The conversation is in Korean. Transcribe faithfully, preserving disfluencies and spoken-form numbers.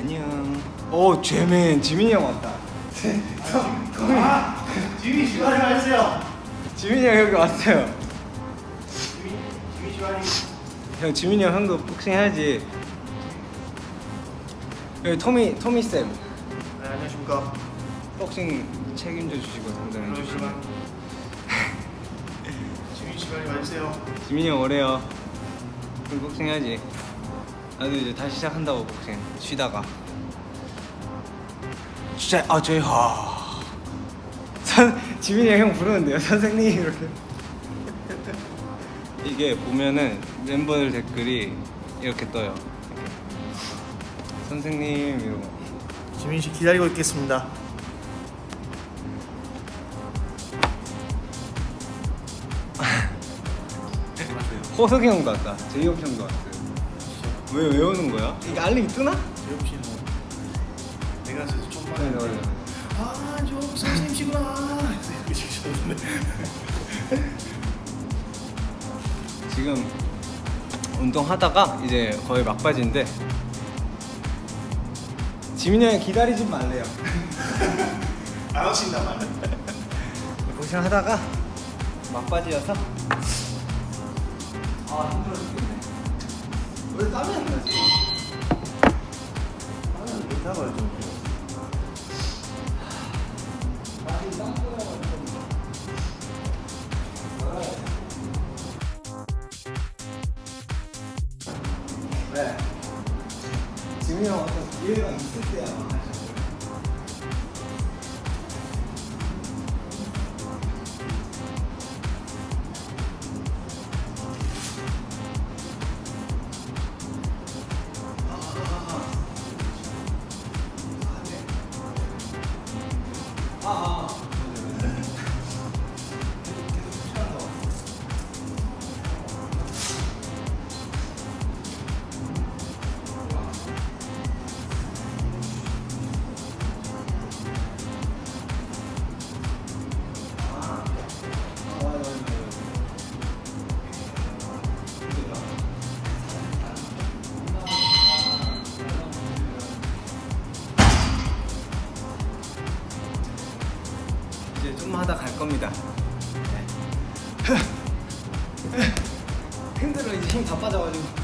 안녕. 오, 죄맨 지민이 형 왔다. 아, 지민이 주관이 와주세요. 지민이 형 여기 왔어요. 지민, 지민 주관이. 형, 지민이 형 형도 복싱 해야지. 여기 토미 토미 쌤. 네, 안녕하십니까. 복싱 책임져 주시고 담당해 주시고. 지민 주관이 와주세요. 지민이 형 오래요. 그럼 복싱 해야지. 나도 이제 다시 시작한다고 복싱. 쉬다가. 진짜 아 저희 하. 선 지민이 형 부르는데요 선생님 이렇게. 이게 보면은 멤버들 댓글이 이렇게 떠요. 이렇게. 선생님 이러고. 지민 씨 기다리고 있겠습니다. 호석이 형도 왔다. 제이홉 형도 왔어요. 왜 왜 오는 거야? 이게 알림이 뜨나? 제이홉 씨는 내가 진짜 좀만. 네, 맞아요. 아, 저 선생님이시구나. 지금 운동하다가 이제 거의 막바지인데 지민이 형이 기다리지 말래요. 안 오신단 말이야. 복싱하다가 막바지여서 아 힘들어 죽겠네. 왜 땀이 안 나지? 땀이 안 나봐요 좀. 네. 지민이 형 어떤 기회가 있을 때야 하셨어요. 아, 아, 아. 이제 좀만 하다 갈 겁니다. 네. 힘들어. 이제 힘 다 빠져가지고.